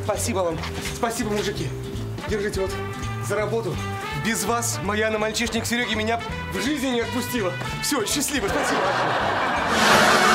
Спасибо вам. Спасибо, мужики. Держите вот за работу. Без вас моя на мальчишник Сереги меня в жизни не отпустила. Все, счастливо, спасибо.